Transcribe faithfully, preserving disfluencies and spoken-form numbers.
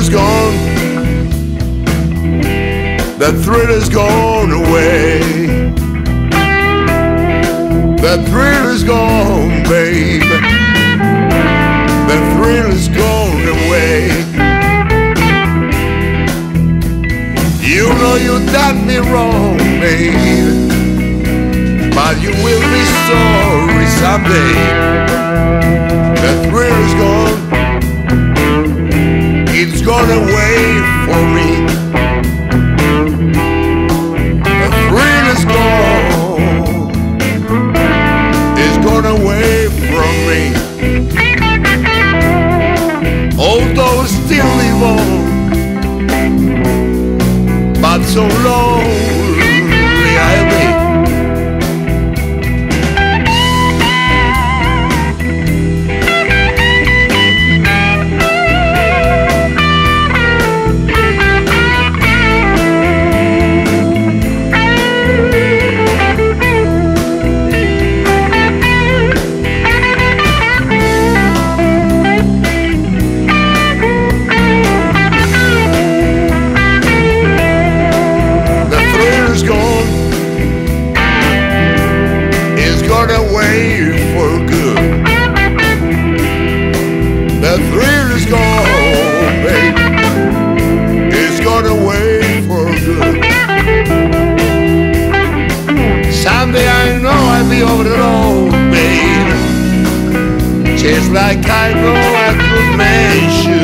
is gone. The thrill is gone away. The thrill is gone, babe. The thrill is gone away. You know you done me wrong, babe, but you will be sorry someday. The thrill is gone. It's gone away for me. The thrill is gone. It's gone away from me. Although still live on, but so lonely I'll be. For good. The thrill is gone, baby. It's gone away for good. Someday I know I'll be over the road, baby. Just like I know I could mention